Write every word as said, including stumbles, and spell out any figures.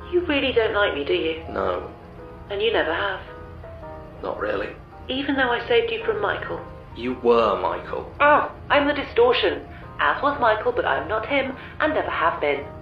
You really don't like me, do you? No. And you never have. Not really. Even though I saved you from Michael. You were Michael. Oh, I'm the distortion. As was Michael, but I'm not him, and never have been.